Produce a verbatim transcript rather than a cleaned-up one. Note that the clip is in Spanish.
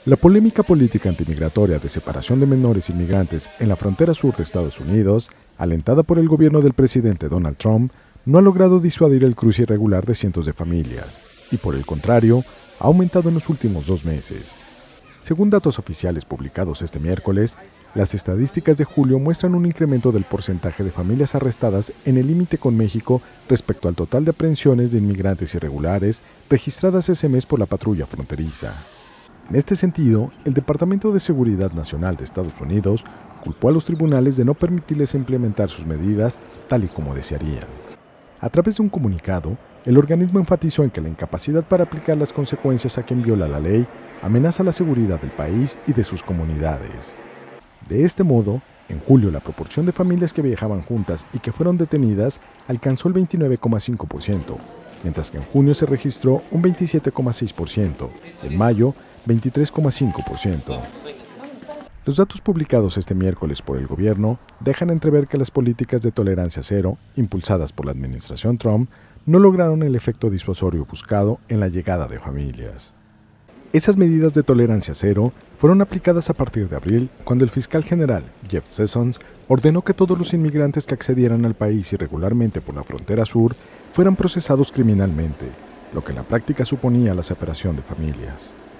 La polémica política antimigratoria de separación de menores inmigrantes en la frontera sur de Estados Unidos, alentada por el gobierno del presidente Donald Trump, no ha logrado disuadir el cruce irregular de cientos de familias y, por el contrario, ha aumentado en los últimos dos meses. Según datos oficiales publicados este miércoles, las estadísticas de julio muestran un incremento del porcentaje de familias arrestadas en el límite con México respecto al total de aprehensiones de inmigrantes irregulares registradas ese mes por la patrulla fronteriza. En este sentido, el Departamento de Seguridad Nacional de Estados Unidos culpó a los tribunales de no permitirles implementar sus medidas tal y como desearían. A través de un comunicado, el organismo enfatizó en que la incapacidad para aplicar las consecuencias a quien viola la ley amenaza la seguridad del país y de sus comunidades. De este modo, en julio la proporción de familias que viajaban juntas y que fueron detenidas alcanzó el veintinueve coma cinco por ciento, mientras que en junio se registró un veintisiete coma seis por ciento, en mayo veintitrés coma cinco por ciento. Los datos publicados este miércoles por el gobierno dejan entrever que las políticas de tolerancia cero, impulsadas por la administración Trump, no lograron el efecto disuasorio buscado en la llegada de familias. Esas medidas de tolerancia cero fueron aplicadas a partir de abril, cuando el fiscal general Jeff Sessions ordenó que todos los inmigrantes que accedieran al país irregularmente por la frontera sur fueran procesados criminalmente, lo que en la práctica suponía la separación de familias.